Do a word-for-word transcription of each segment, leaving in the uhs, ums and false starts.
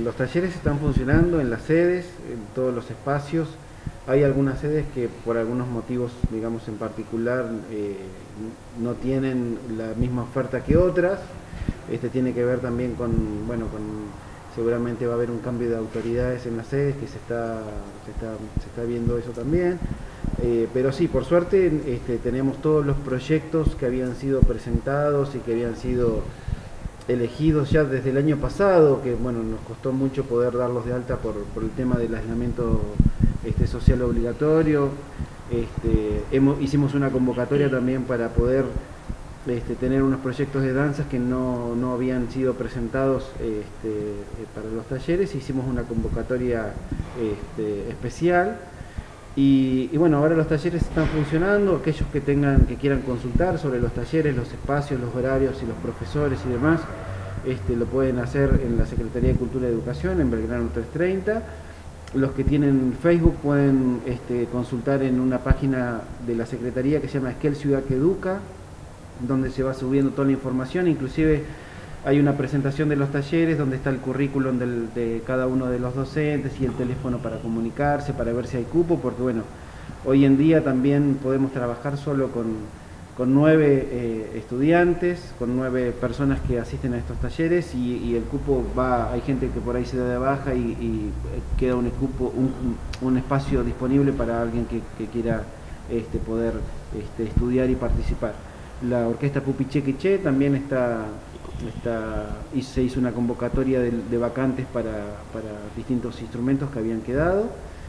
los talleres están funcionando en las sedes, en todos los espacios. Hay algunas sedes que por algunos motivos, digamos en particular, eh, no tienen la misma oferta que otras. Este tiene que ver también con, bueno, con seguramente va a haber un cambio de autoridades en las sedes, que se está, se está, se está viendo eso también. Eh, pero sí, por suerte este, tenemos todos los proyectos que habían sido presentados y que habían sido elegidos ya desde el año pasado, que bueno, nos costó mucho poder darlos de alta por, por el tema del aislamiento este, social obligatorio. Este, hemos, hicimos una convocatoria también para poder este, tener unos proyectos de danzas que no, no habían sido presentados este, para los talleres. Hicimos una convocatoria este, especial. Y, y bueno, ahora los talleres están funcionando. Aquellos que tengan, que quieran consultar sobre los talleres, los espacios, los horarios y los profesores y demás, este, lo pueden hacer en la Secretaría de Cultura y Educación, en Belgrano trescientos treinta. Los que tienen Facebook pueden este, consultar en una página de la Secretaría que se llama Esquel Ciudad que Educa, donde se va subiendo toda la información. Inclusive hay una presentación de los talleres donde está el currículum del, de cada uno de los docentes y el teléfono para comunicarse, para ver si hay cupo, porque bueno, hoy en día también podemos trabajar solo con, con nueve eh, estudiantes, con nueve personas que asisten a estos talleres, y, y el cupo va, hay gente que por ahí se da de baja y, y queda un, cupo, un, un espacio disponible para alguien que, que quiera este, poder este, estudiar y participar. La orquesta Pupichequiche también está... Está, y se hizo una convocatoria de, de vacantes para, para distintos instrumentos que habían quedado.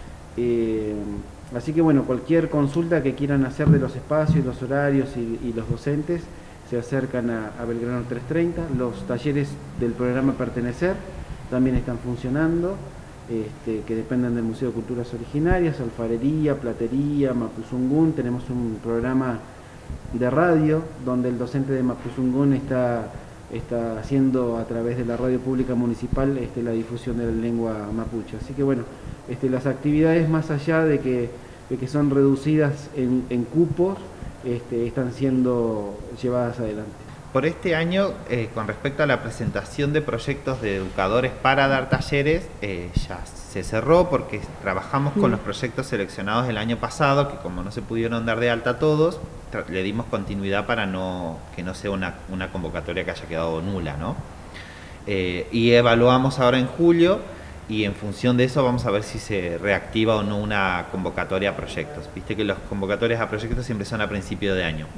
Eh, así que bueno, cualquier consulta que quieran hacer de los espacios, los horarios y, y los docentes, se acercan a, a Belgrano trescientos treinta. Los talleres del programa Pertenecer también están funcionando, este, que dependen del Museo de Culturas Originarias, alfarería, platería, Mapuzungún. Tenemos un programa de radio donde el docente de Mapuzungún está está haciendo a través de la radio pública municipal este, la difusión de la lengua mapuche. Así que bueno, este, las actividades, más allá de que, de que son reducidas en, en cupos, este, están siendo llevadas adelante. Por este año, eh, con respecto a la presentación de proyectos de educadores para dar talleres, eh, ya se cerró porque trabajamos con los proyectos seleccionados del año pasado, que como no se pudieron dar de alta todos, le dimos continuidad para no, que no sea una, una convocatoria que haya quedado nula, ¿no? Eh, y evaluamos ahora en julio, y en función de eso vamos a ver si se reactiva o no una convocatoria a proyectos. Viste que las convocatorias a proyectos siempre son a principio de año.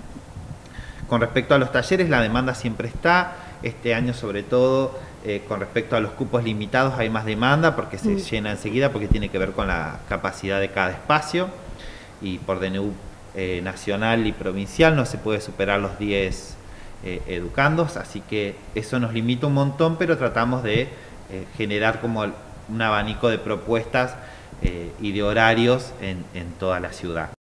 Con respecto a los talleres, la demanda siempre está. Este año, sobre todo, eh, con respecto a los cupos limitados, hay más demanda porque se mm. llena enseguida, porque tiene que ver con la capacidad de cada espacio. Y por D N U eh, nacional y provincial no se puede superar los diez eh, educandos, así que eso nos limita un montón, pero tratamos de eh, generar como un abanico de propuestas eh, y de horarios en, en toda la ciudad.